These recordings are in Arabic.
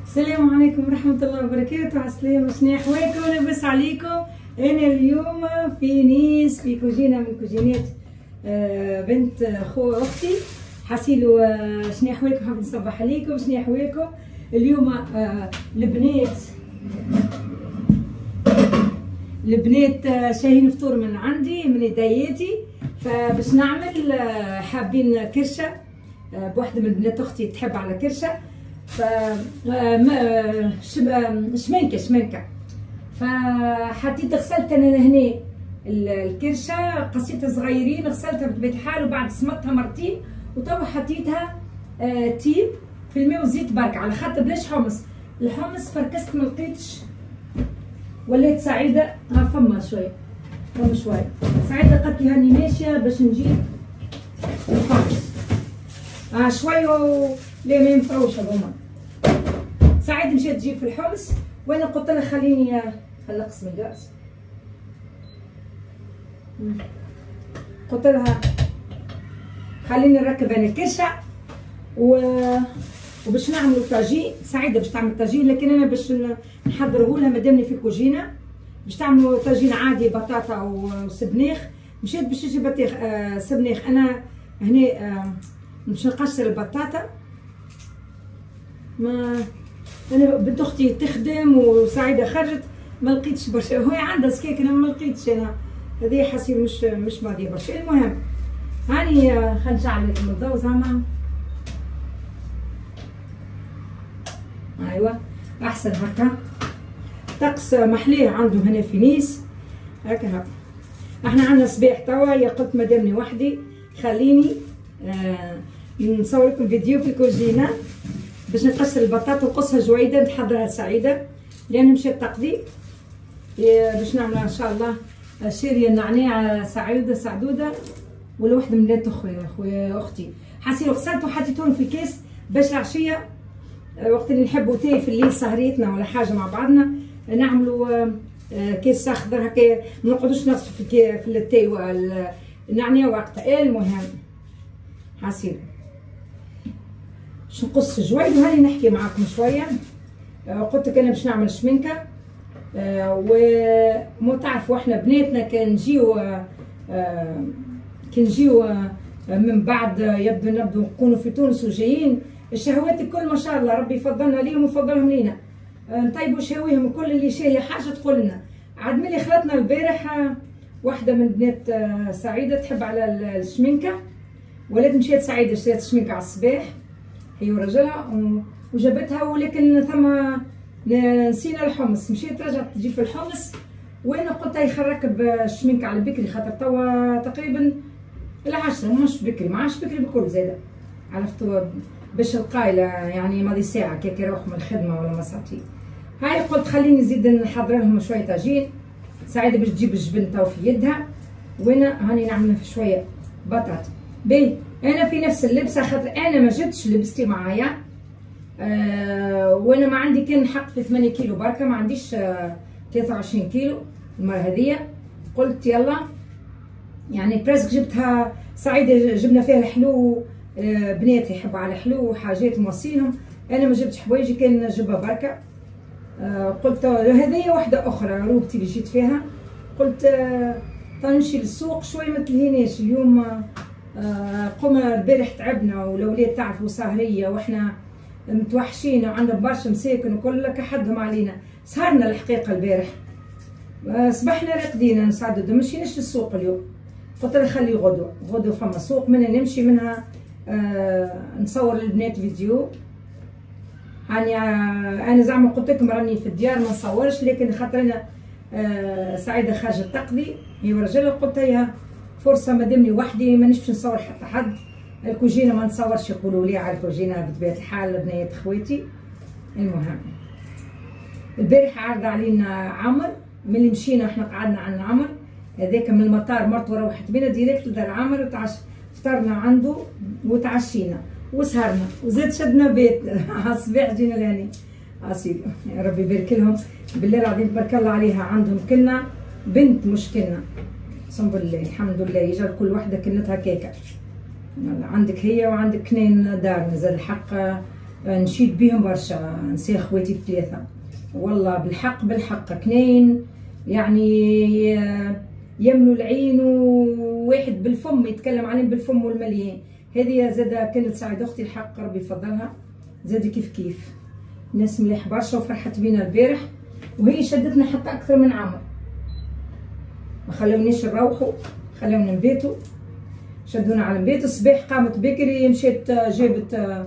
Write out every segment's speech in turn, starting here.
السلام عليكم ورحمة الله وبركاته. عسلامة، شنو أحوالكم؟ لاباس عليكم؟ أنا اليوم في نيس في كوجينة من كوجينات بنت أختي. حاسيلو شنو أحوالكم؟ حاب نصبح عليكم. شنو أحوالكم؟ اليوم البنات شاهين فطور من عندي من يدياتي، فباش نعمل حابين كرشة بواحدة من بنات أختي تحب على كرشة، ف شمنكة فحطيت غسلت انا هنا الكرشه، قصيتها صغيرين، غسلتها بطبيعه الحال وبعد سمطتها مرتين، وتوا حطيتها تيب في الماء وزيت برك على خاطر بلاش حمص. الحمص فركست ما لقيتش، وليت سعيده فما شويه سعيده قالت لي هاني ماشيه باش نجيب الحمص شويه لا ما ينفعوش هذوما. سعيد مشات تجيب في الحمص وانا قلت لها خليني نقص من الغاز، قلت لها خليني نركب انا الكرشه وباش نعملوا طاجين. سعيده باش تعمل طاجين لكن انا باش نحضره لها مادامني في الكوجينه. باش تعملوا طاجين عادي بطاطا وسبناخ. مشيت باش نجيب بطيخ سبناخ. انا هنا باش نقشر البطاطا. ما انا بنت اختي تخدم وسعيده خرجت ما لقيتش برشا، هي عندها سكاك انا ما لقيتش. انا هذه حسيت مش ماضيه برشا. المهم هاني خلينا نشعل لكم الضوء زعما. ايوا احسن هكا. طقس محليه عندهم هنا في نيس هكا. احنا عندنا صباح توا. يا قلت مادامني وحدي خليني نصور لكم فيديو في الكوجينه باش نقشر البطاطا وقصها جويده نحضرها سعيده لان مشات تقضي باش نعملها ان شاء الله شيريه النعناع سعدوده ولا وحده من بنات خويا اختي. حسيت غسلت وحطيتهم في كاس باش العشيه وقت اللي نحبوا تاي في الليل سهريتنا ولا حاجه مع بعضنا نعملوا كاس اخضر هكا ما نقعدوش نغسلوا في التاي والنعناع وقتها. المهم حسيت باش نقص جويد وهاني نحكي معاكم شويه. قلت لك انا باش نعمل شمنكه ومو تعرفوا احنا بناتنا كان نجيو من بعد نبدو نكونوا في تونس وجايين الشهوات الكل ما شاء الله ربي يفضلنا ليهم ويفضلهم لينا. نطيبوا شهويهم وكل اللي شاهي حاجه تقول لنا. عاد ملي خلطنا البارح واحده من بنات سعيده تحب على الشمنكه، ولات مشيت سعيده شريت الشمنكه على الصباح هي ورجلها وجابتها، ولكن ثم نسينا الحمص. مشيت رجعت تجيب في الحمص وانا قلت هي خلينا نركب الشمنكه على بكري خاطر توا تقريبا العشرة مش بكري ما عادش بكري بكل زاده عرفتوا باش القايله يعني ماضي ساعه كي يروح من الخدمه ولا مساطي. هاي قلت خليني نزيد نحضر لهم شويه طاجين. سعيده باش تجيب الجبن تو في يدها وانا هاني نعمل في شويه بطاطا. بي انا في نفس اللبسه خاطر انا ما جبتش لبستي معايا وانا ما عندي كان حق في 8 كيلو بركه ما عنديش 23 كيلو المره هذيا. قلت يلا يعني بريسك جبتها سعيده جبنا فيها الحلو بناتي يحبوا على الحلو وحاجات موصينهم. انا ما جبتش حوايجي كان نجيبها بركه. قلت هذه واحده اخرى روبتي اللي جيت فيها. قلت تنمشي للسوق شوي ما تلهيناش اليوم. قمنا البارح تعبنا والاولاد تعرفوا سهريه واحنا متوحشين وعندنا برشا مساكن وكل كحدهم علينا. سهرنا الحقيقه البارح صبحنا راقدين نسعدوا. مشيناش للسوق اليوم. قلت لها خلي غدوه فما سوق منها نمشي منها نصور للبنات فيديو. يعني انا زعما قلت لكم راني في الديار ما نصورش لكن خاطر انا سعيده خارجه تقضي هي ورجلها. قلت لها فرصه مادامني وحدي مانيش باش نصور حتى حد. الكوجينه ما نصورش يقولوا لي على الكوجينه بطبيعه الحال بنات خواتي. المهم البارح عرض علينا عمر ملي مشينا احنا قعدنا عند عمر هذاك من المطار مرته روحت بينا ديريكت لدار عمر فطرنا عنده وتعشينا وسهرنا وزاد شدنا بيت على الصباح جينا لهنا اصيل. يا ربي يبارك لهم بالله العظيم تبارك الله عليها. عندهم كلنا بنت مش كلنا اقسم بالله الحمد لله يجعل كل وحده كنتها كيكه. عندك هي وعندك كنين دار مازال الحق نشيد بيهم برشا نسي خواتي الثلاثه، والله بالحق بالحق كنين يعني يملوا العين، وواحد بالفم يتكلم عليهم بالفم والمليان. هذه زاده كانت سعيده اختي الحق ربي يفضلها، زاد كيف كيف ناس مليح برشا وفرحت بينا البارح، وهي شدتنا حتى اكثر من عام، ما خلونيش نروحوا، خلونا نبيتوا، شدونا على البيت. الصباح قامت بكري مشيت جابت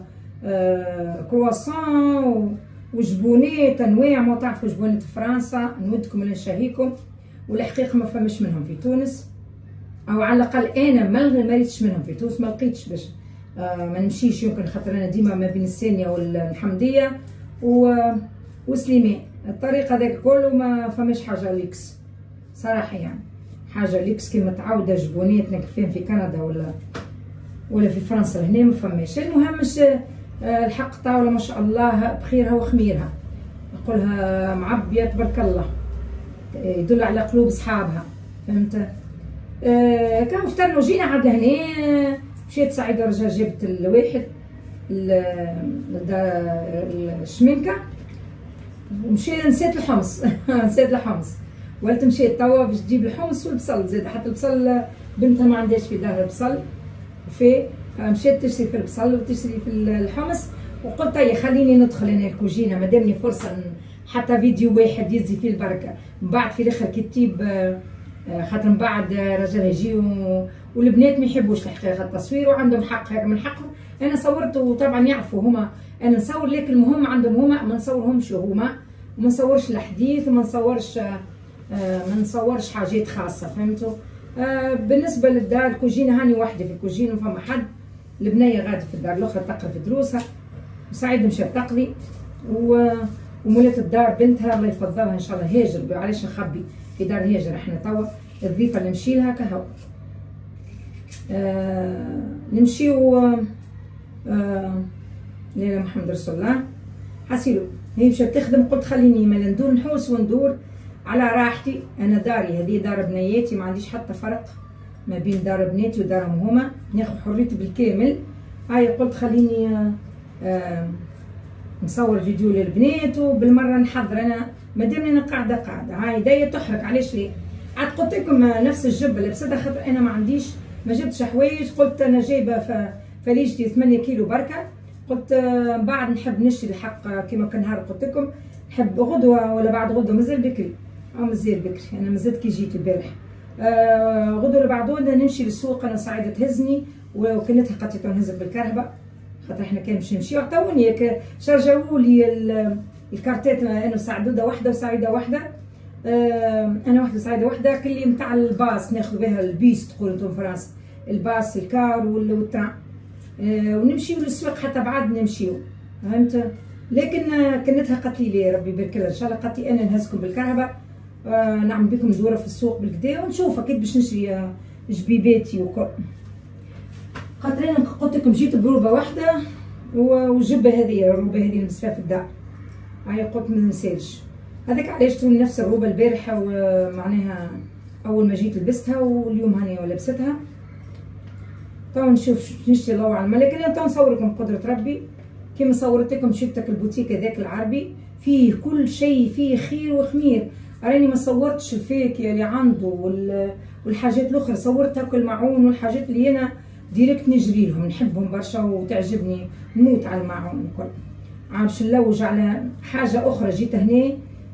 كرواسون وجبونات انواع، ما تعرفوا جبونات فرنسا نودكم ولا نشهيكم، والحقيقه ما فماش منهم في تونس، او على الاقل انا ما ريتش منهم في تونس، ما لقيتش باش ما نمشيش، يمكن خاطر انا ديما ما بين الثانيه والحمديه وسليمان، الطريق هذاك كله ما فماش حاجه ليكس صراحه، يعني حاجه ليكس كيما متعوده جبونات نكفين في كندا ولا في فرنسا لهنا ما فماش. المهم الحق طاوله ما شاء الله بخيرها وخميرها، نقولها معبيه تبارك الله، يدل على قلوب اصحابها، فهمت. كانوا فطرنا وجينا عاد هنا، مشيت سعيده رجع جبت الواحد الشمنكه، ومشينا نسيت الحمص نسيت الحمص، ولت مشيت توا باش تجيب الحمص والبصل زاد، حتى البصل بنتها ما عندهاش في دارها البصل، مشيت تشري في البصل وتشري في الحمص، وقلت هيا خليني ندخل انا الكوجينه مادامني فرصه حتى فيديو واحد يزي فيه البركه، من بعد في الاخر كتيب خاطر من بعد رجال يجيو والبنات ما يحبوش الحقيقه التصوير، وعندهم حق هيك من حقهم. انا صورت وطبعا يعرفوا هما انا نصور، لكن المهم عندهم هما ما نصورهمش هما، وما نصورش الحديث وما نصورش حاجات خاصه، فهمتوا. بالنسبه للدار الكوجينه هاني وحدي في الكوجينه، فما حد، البنيه غادي في الدار الاخرى تقرا في دروسها، وسعيد مشات تقضي، ومولات الدار بنتها الله يفضلها ان شاء الله هاجر، علاش نخبي في دار هاجر احنا توا الضيفه اللي نمشي لها كهو. نمشيو ليلى محمد رسول الله حسيلو، هي مشات تخدم، قلت خليني مالا ندور نحوس وندور على راحتي، انا داري هذه دار بنياتي، ما عنديش حتى فرق ما بين دار بناتي ودارهم هما، ناخذ حريتي بالكامل. هاي قلت خليني نصور فيديو للبنات، وبالمره نحضر انا مادام انا قاعده هاي يديا تحرك، علاش ليه؟ عاد قلت لكم نفس الجبه اللي لبستها، خاطر انا ما جبتش حوايج، قلت انا جايبه فليجتي 8 كيلو بركه، قلت بعد نحب نشري الحق كيما كان نهار قلت لكم، نحب غدوه ولا بعد غدوه، مازال بكري مازال بكري، انا مازلت كي جيت البارح، غدوه ولا بعد غدوه نمشي للسوق، انا سعيده تهزني، وكنتها قطيت نهزك بالكرهبه، خاطر احنا كان باش نمشيو، عطاوني شرجوا لي الكارتات، انا سعدوده واحده وسعيده واحده، انا واحده سعيده واحده، كلي نتاع الباص ناخذ بها البيس تقولوا انتم فرنسا، الباص الكار والتران، ونمشيو للسوق حتى بعد نمشيو، فهمت. لكن كنتها قالت لي ربي يبارك لها ان شاء الله، قالت لي انا نهزكم بالكرهبه، نعمل بكم دوره في السوق بالكدا، ونشوف اكيد باش نشري جبيباتي وكل، خاطر انا قلت لكم جيت بروبه واحده، والجبه هذه الروبه هذه لبستها في الدار، هاي قلت ما ننساش، هذاك علاش توني نفس الروبه البارحه، ومعناها اول ما جيت لبستها، واليوم هاني لبستها. تو نشوف نشتري الله اعلم، لكن انا تو نصور لكم قدره ربي كيما صورت لكم شفتك البوتيك هذاك العربي، فيه كل شيء، فيه خير وخمير، راني ما صورتش الفاكهه اللي عنده والحاجات الاخرى، صورت هاك الماعون والحاجات اللي انا ديريكت نجري لهم، نحبهم برشا وتعجبني، نموت على الماعون الكل. باش نلوج على حاجه اخرى، جيت هنا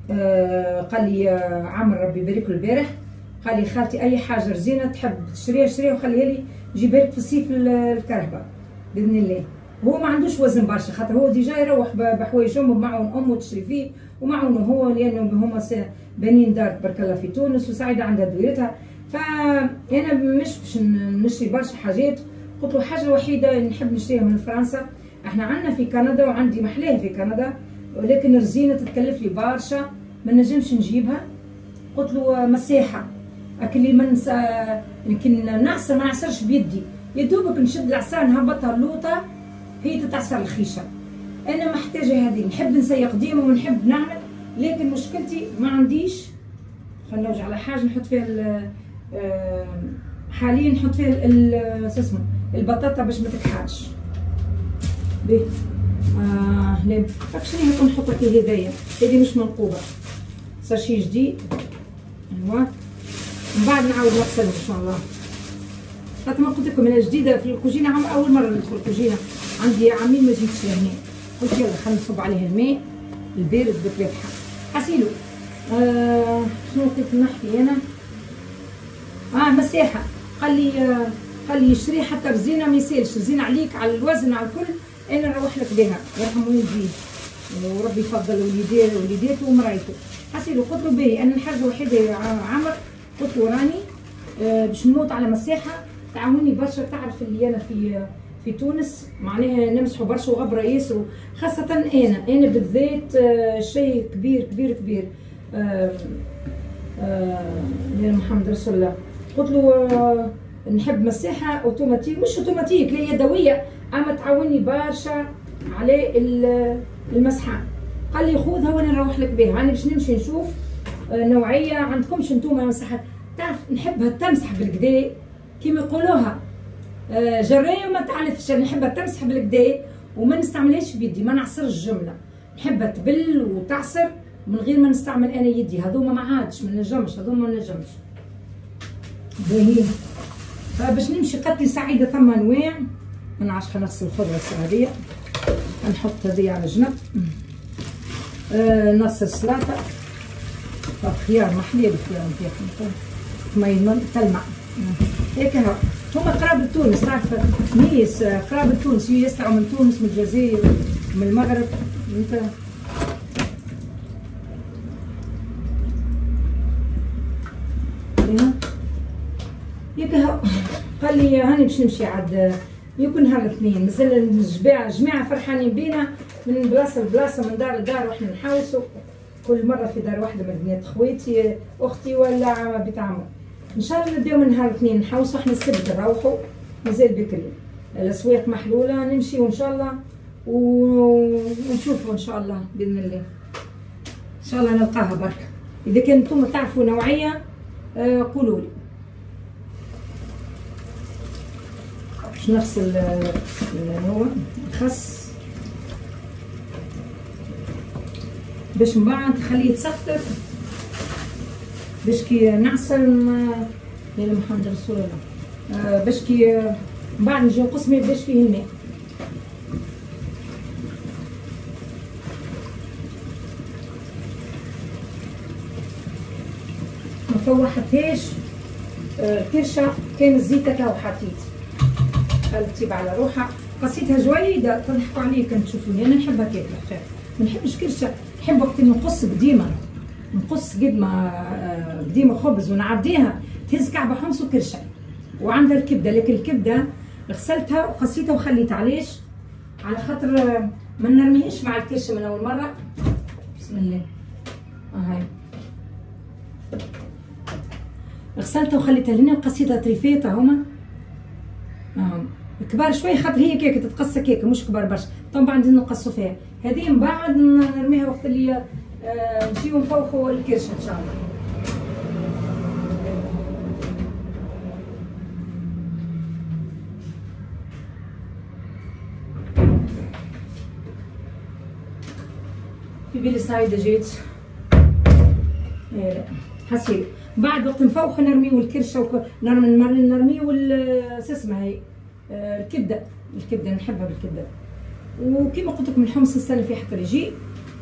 قال لي عمر ربي يبارك له البارح، قال لي خالتي اي حاجه رزينه تحب تشريها شريها وخليها لي جيبها لك في الصيف الكرهبه باذن الله. هو ما عندوش وزن برشا، خاطر هو ديجا يروح بحوايج امه، بمعون امه تشري فيه ومعونه هو، لانه هما بنين دار تبارك الله في تونس، وسعيده عندها دورتها، فانا مش باش نشري برشا حاجات، قلت له حاجه وحيده نحب نشريها من فرنسا، احنا عندنا في كندا وعندي محلاه في كندا، ولكن الرزينه تتكلف لي برشا ما نجمش نجيبها، قلت له مساحه اكل لي من يمكن نعصر ما نعصرش بيدي، يا دوبك نشد العصا نهبطها اللوطه هي تتعصر الخيشه، انا محتاجه هذه، نحب نسيق ديما ونحب نعمل، لكن مشكلتي ما عنديش، خلينا نرجع على حاجه نحط فيها حاليا نحط فيها اسمه البطاطا باش ما تكحلش به، لا شنو هي نحط لك هدايا، هذه مش منقوبه صار شي جديد. ايوا من بعد نعاود نغسلهم ان شاء الله. خاطر ما قلت لكم انا جديده في الكوجينه، عام اول مره ندخل الكوجينه، عندي عامين ما جيتش لهنا. قلت يلا خلينا نصب عليه الماء البارد بطبيعه الحال. حسيلو شنو كنت نحكي انا؟ مساحه. قال لي شري حتى رزينه ما يسالش، رزينه عليك على الوزن على الكل، انا نروح لك بها يرحم والديه وربي يفضل وليداته ومرايته. حسيلو قلت له باهي، انا الحاجه الوحيده يا عمر قلت له راني باش نموت على مساحه تعاوني برشا. تعرف اللي انا في تونس معناها نمسحوا برشا وغبره ياسر، خاصه انا بالذات شيء كبير كبير كبير. يا محمد رسول الله. قلت له نحب مساحه اوتوماتيك، مش اوتوماتيك لا يدويه، اما تعاوني برشا على المسحه. قال لي خذها وانا نروح لك بها. انا باش نمشي نشوف نوعيه عندكمش انتوما مساحه تعرف نحبها تمسح بالكدا كيما يقولوها جرايه وما تعرفش. نحبها تمسح بالكدا وما نستعملهاش بيدي، ما نعصرش جمله، نحبها تبل وتعصر من غير ما نستعمل انا يدي. هذوما ما عادش ما نجمش، هذوما ما نجمش. باهي فباش نمشي قالت لي سعيده ثم انواع. انا عشان نغسل الخضره هذيا نحط هذيا على جنب. نص السلطه خيار محليه بالخيار نتاعهم ما تلمع هيك. هما قرابة تونس، تعرف نيس قرابة تونس، يسطعوا من تونس من الجزائر من المغرب. انت هيك قال لي هاني باش نمشي عاد يكون نهار الاثنين. مازال الجماعة فرحانين بينا من بلاصة لبلاصة من دار لدار، واحنا نحوسوا كل مرة في دار واحدة من بنات خواتي اختي ولا بيت عمر. ان شاء الله نبداو من نهار الاثنين نحوسوا، احنا السبت نروحوا مازال بكري، الاسواق محلولة نمشيو ان شاء الله ونشوفوا ان شاء الله باذن الله. ان شاء الله نلقاها بركة. اذا كان نتوما تعرفوا نوعية قولوا لي. باش نغسل هو الخس باش من بعد نخليه يتسخر باش كي نعصر يا محمد رسول الله باش كي من بعد نجي نقص ما يبداش فيه الماء. ما فوحتهاش كرشه، كان الزيت هكا وحطيت تجيب على روحها، قصيتها جويده تضحكوا عليه كان تشوفوني. انا نحبها كيك الحفاف، ما نحبش كرشه، نحب وقت نقص قديمه، نقص قد ما قديمه خبز ونعديها تهز كعبه حمص وكرشه. وعندها الكبده، لكن الكبده غسلتها وقصيتها وخليتها. علاش؟ على خاطر ما نرميهاش مع الكرشه من اول مره. بسم الله. هاي غسلتها وخليتها لهنا وقصيتها طريفات هما كبار شويه، خاطر هي كيكه تتقص كيكه مش كبار برشا. طبعا عندنا نقصوا فيها هذه من بعد نرميها وقت اللي نجيو نفوخوا الكرشه ان شاء الله. في بالي سعيده جيت حسيت بعد وقت نفوخ نرميو الكرشه نرميو اسمها هي الكبده نحبها بالكبده. وكيما قلت لكم الحمص نستنى فيه حتى يجي،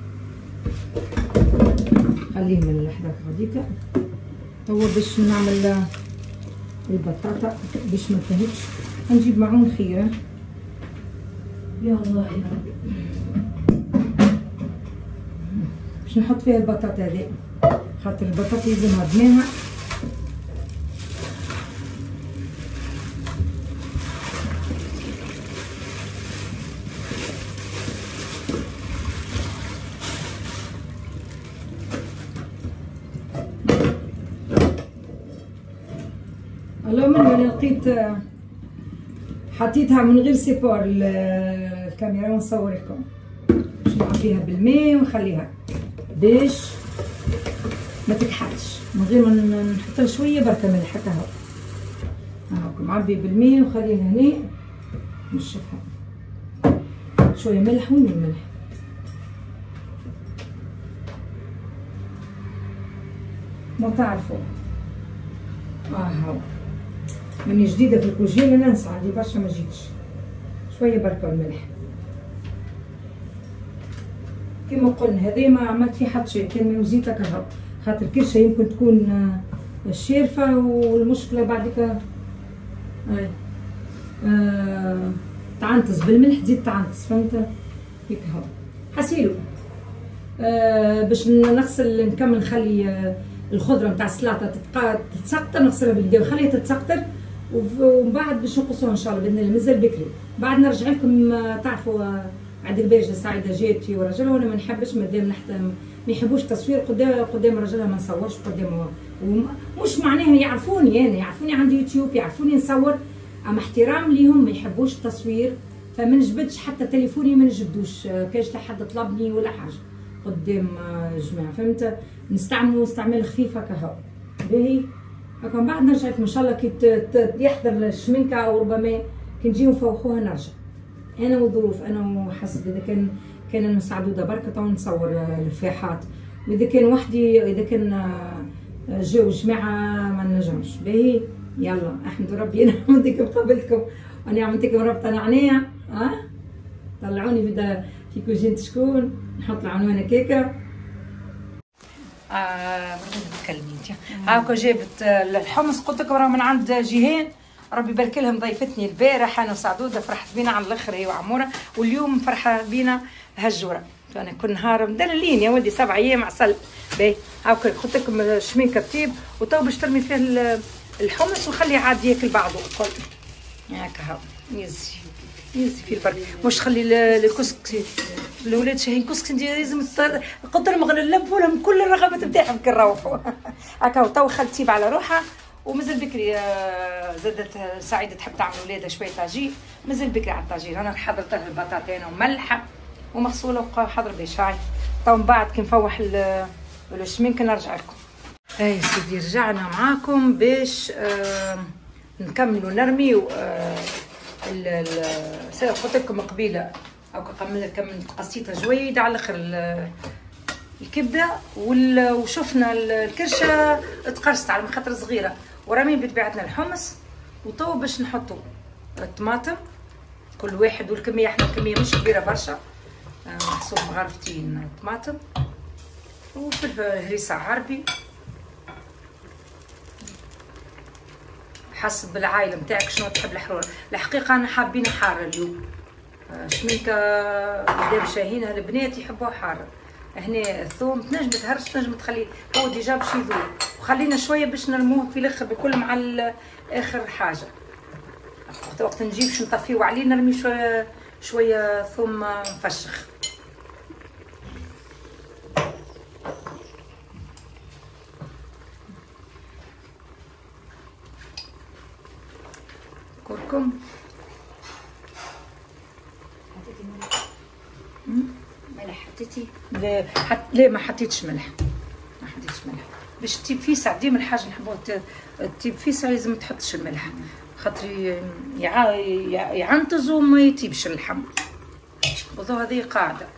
خليه من اللحظه هذيك. هو باش نعمل البطاطا باش ما تهبش، نجيب معون خيره. يا الله يا ربي باش نحط فيها البطاطا هذه، خاطر البطاطا لازم هضميها. اللهم اني لقيت حطيتها من غير سيبور الكاميرا ونصور لكم. باش نعبيها بالماء ونخليها باش ما تكحلش من غير ما نحط شويه بركه ملح حتى هو. هاكم عبي بالماء وخليها هنا نشفها شويه ملح وين الملح ما تعرفوا. هاو ماني جديده في الكوجين، ننسى عندي برشا ما جيتش. شويه بركه الملح كما قلنا. هذه ما عملت فيه حتى شيء، كان من زيت هكا، خاطر كرشه يمكن تكون شارفه، والمشكله بعدك تعنتز بالملح، تزيد تعنتز، فهمت هيك. هاو حسيلو باش نغسل نكمل، نخلي الخضره نتاع السلطه تتسقطر، نغسلها باليد ونخليها تتسقطر، ومن بعد باش نقصوها ان شاء الله باذن الله. مازال بكري، بعد نرجع لكم. تعرفوا عندك باجه سعيده جاتي ورجلها، وانا ما نحبش مادام ما يحبوش التصوير قدام رجلها، ما نصورش قدامه. ومش معناها يعرفوني انا، يعرفوني عندي يوتيوب، يعرفوني نصور، اما احترام ليهم ما يحبوش التصوير، فما نجبدش حتى تليفوني، ما نجبدوش كاش حد طلبني ولا حاجه قدام جماعه، فهمت. نستعملوا استعمال خفيف هكا. هاو باهي هكا. من بعد نرجع لكم ان شاء الله كي يحضر الشمنكه، او ربما كي نجيو نفوحوها نرجع انا والظروف، انا وحسب. اذا كان انا سعدوده بركه تو نصور الفاحات، واذا كان وحدي، اذا كان جاو جماعه ما نجمش. باهي يلا احمد ربي. انا عملتكم قابلتكم، وانا عملتكم ربطه نعناع. طلعوني بدا في كوجينة شكون، نحط العنوانه كيكه. بتكلمي انت. هاكا جابت الحمص، قلت لكم راه من عند جيهان، ربي يبارك لهم. ضيفتني البارح انا وسعدوده، فرحت بينا على الاخر هي وعموره، واليوم فرحه بينا هجوره. فانا كل نهار مدللين يا ولدي 7 ايام عسل. باهي هاكا قلت لكم الشمينكه طيب، وتو باش ترمي فيه الحمص ونخليه عاد ياكل بعضه الكل هاكا. هاو يزي في البرك، مش خلي الكسكسي الاولاد شاهين كسكسي، انت لازم قدر ما نلبوا لهم كل الرغبات نتاعهم كي نروحوا هاكا. تو خلتيب على روحها، ومازال بكري. زادت سعيده تحب تعمل ولادها شويه طاجين، مازال بكري على الطاجين. انا حضرت لها البطاطين وملحه ومغسوله وحاضر باش. هاي تو من بعد كي نفوح الشمينكه نرجع لكم. اي سيدي رجعنا معاكم باش نكملوا نرميو قلت لكم قبيله هاكا. كملت قصيتها جويده على الاخر الكبده، وشفنا الكرشه تقرصت على خاطر صغيره، ورامين بطبيعتنا الحمص. وتو باش نحطوا الطماطم كل واحد، والكميه احنا الكميه مش كبيره برشا، محسوب مغرفتين طماطم، وفلفل هريسه عربي حسب العائله نتاعك شنو تحب الحرور. الحقيقه انا حابين حاره اليوم، شمينكه قدام شاهينها البنات يحبوها حاره. هنا الثوم تنجم تهرس، تنجم تخليه هو ديجا باش يذوب، وخلينا شويه باش نرموه في الاخر بكل مع اخر حاجه. وقت نجيب باش نطفيو عليه نرمي شويه ثوم مفشخ. كركم، ملح حطيتي؟ لا ما حطيتش ملح، باش تطيب فيسع. ديما الحاجه نحبوها تطيب فيسع لازم ما تحطش الملح، خاطر يعنتز وما يطيبش اللحم. وضو هذه قاعده.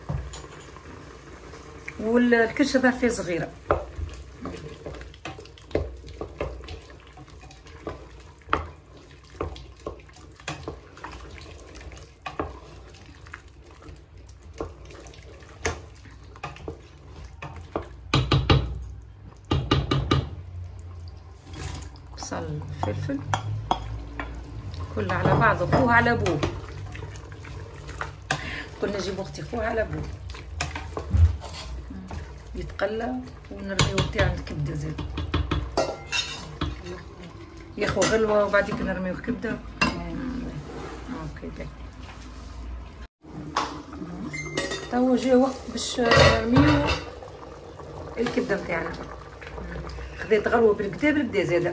والكرشه ظهر فيها صغيره. بصل فلفل كله على بعضه، خوه على ابوه. كنا نجيب اختي خوه على ابوه يتقلى، ونرميو تاع الكبده زاد ياخو غلوه، وبعديك نرميو كبده. اوكي توا جا وقت باش نرميو الكبده نتاعنا. خذيت غلوه بالكدا زاده.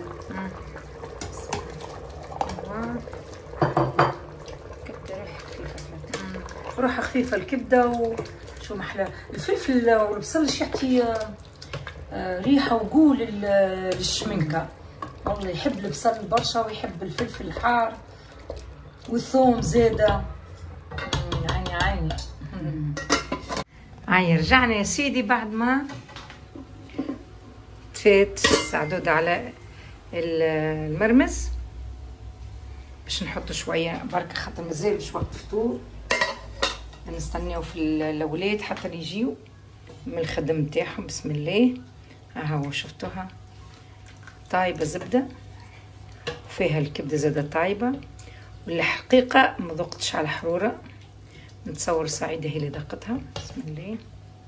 روحها خفيفه الكبده، وشو محلى الفلفل والبصل يعطي ريحه وقول للشمنكه. والله يحب البصل برشا ويحب الفلفل الحار والثوم زاده. عيني رجعنا يا سيدي بعد ما تفات سعدود على المرمز باش نحطو شويه برك خاطر مازال مش وقت فطور. نستناو في الاولاد حتى يجيو من الخدم نتاعهم. بسم الله. ها هو شفتوها طايبه زبده وفيها الكبده زاده طايبه. والحقيقه ما ذقتش على حروره، نتصور سعيده هي اللي ذقتها. بسم الله.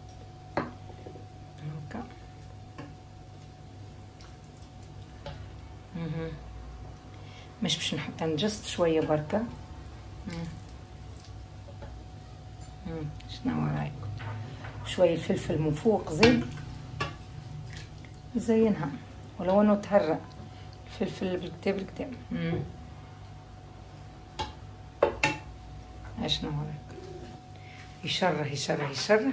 هكا مش باش نحطها نجست شويه بركه. شنو رايكم؟ شويه الفلفل من فوق زين زينها ولو انه تهرى الفلفل بالكتاب. شنو رايكم؟ يشره.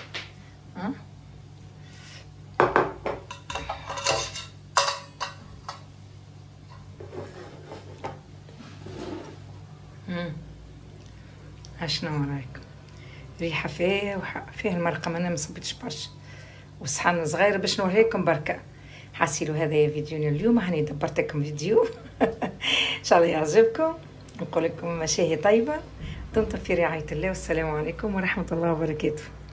شنو رايكم؟ ريحه فيها المرقه. انا ما صبيتش برشا وصحن صغير باش نوريكم بركه. حاسيلو هذا فيديونا اليوم. هاني دبرت لكم فيديو ان شاء الله يعجبكم. نقول لكم مشاهي طيبه. دمتم في رعايه الله والسلام عليكم ورحمه الله وبركاته.